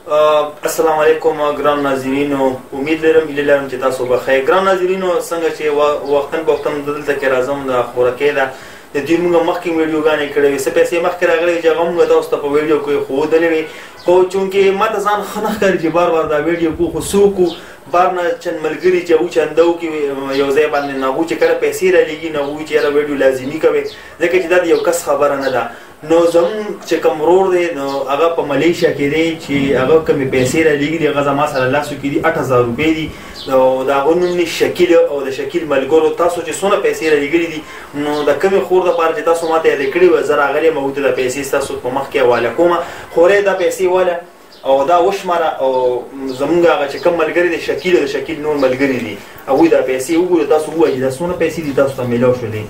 السلام علیکم ګران ناظرینو، امید لرم چې تاسو به خیر. ګران ناظرینو، څنګه چې وختن په وختن دلته کې راځم د خبرکې ده د دې موږ مخکې ویډیوګانې کړې وې، څه پیسې مخکې راغلې چې هغه موږ تاسو ته په ویډیو کې ښودلې وې، خو چونکې ما ته ځان ښه نه ښکاري چې بار بار دا ویډیو کو، خو څوک بار نه چند ملګري چې هغوی چندو کې یو ځای باندې نه هغوی چې کله پیسې رالیږي نه هغوی چې یاره ویډیو لازمي کوي، ځکه چې دا د یو کس خبره نه ده. نو زموږ چې کوم ورور دی نو هغه په ملیشیا کې دی چې هغه کومې پیسې رالیږي دي، هغه زما سره لاسو کې دي 8000 روپۍ دي. نو د هغه نوم دی شکیل او د شکیل ملګرو. تاسو چې څونه پیسې رالیږلي دي نو د کومې خور دپاره چې تاسو ما ته یادې کړي وه زه راغلی یم او ته دا پیسې ستاسو په مخ کې حواله کومه، خورې دا پیسې واله او دا وشماره او زمونږ هغه چې کوم ملګري دی شکیل او د شکیل نور ملګري دي هغوی دا پیسې وګورو، تاسو ووایئ چې دا څونه پیسې دي تاسو ته میلاو شولې.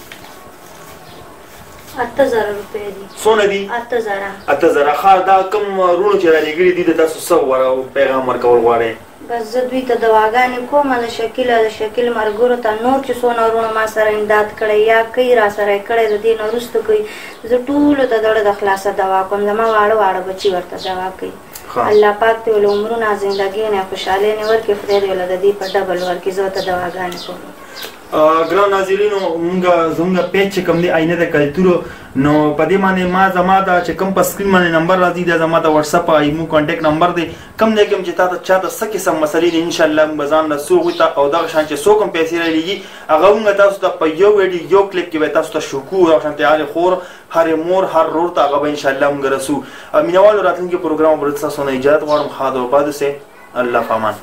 8000 روپۍ دي. څونه دي؟ 8000. ښه، دا کوم وروڼو چې رالیږلي دي د تاسو څه پیغام ورکول غواړئ؟ بس زه دوی ته دواګانې کوم د شکیل او د شکیل ملګرو ته، نور چې څونه وروڼو ما سره امداد کړی یا کوي را سره یې کړی د دې نه وروسته کوي، زه ټولو ته دړه د خلاصه دوا کوم. زما واړه واړه بچي ورته دوا کوي. الله پاک دې ول عمرونه زندګۍ نه خوشحالۍ نه ورکړي، خدای دې ول د دې په ډبل ورکړي. زه ورته دواګانې کوم. ګران ناظرینو، زموږ پیج چې کوم دی آینه د کلتورو، نو په دې باندې ما زما دا چې کوم په سکرین باندې نمبر راځي دا زما د واتساپ او ایمو کانټیکټ نمبر دی. کوم دی کوم چې تا ته چاته څه قسم مسلې دي انشاءالله موږ ځان له څو هغوی ته او دغه شان چې څوک هم پیسې رالیږي هغه موږ تاسو ته په یو ویډیو یو کلیپ کې به تاسو ته شکو او شانتې هرې خور هرې مور هر رور ته هغه به انشاءالله موږ رسو. مینهوالو راتلونکي پروګرام به تاسو نه اجازت غواړم. ښاد او آباد اوسئ. الله پامان.